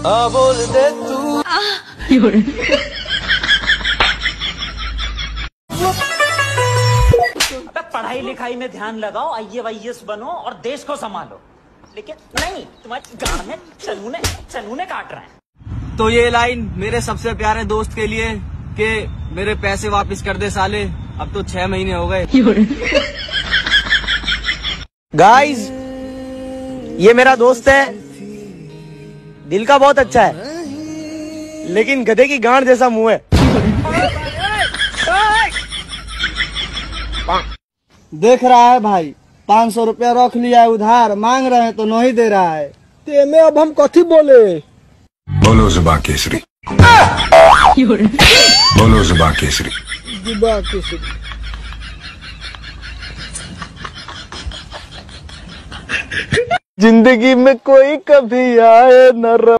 बोल दे तू। पढ़ाई लिखाई में ध्यान लगाओ, IAS बनो और देश को संभालो, लेकिन नहीं, तुम्हारे गांड में चनूने काट रहे हैं। तो ये लाइन मेरे सबसे प्यारे दोस्त के लिए कि मेरे पैसे वापस कर दे साले, अब तो 6 महीने हो गए। गाइस, ये मेरा दोस्त है, दिल का बहुत अच्छा है, लेकिन गधे की गांड जैसा मुंह है। देख रहा है भाई, 500 रुपया रख लिया है उधार, मांग रहे हैं तो नहीं दे रहा है। तेमे अब हम कथी बोले? बोलो ज़ुबान केसरी, बोलो ज़ुबान केसरी, ज़ुबान केसरी। जिंदगी में कोई कभी आए न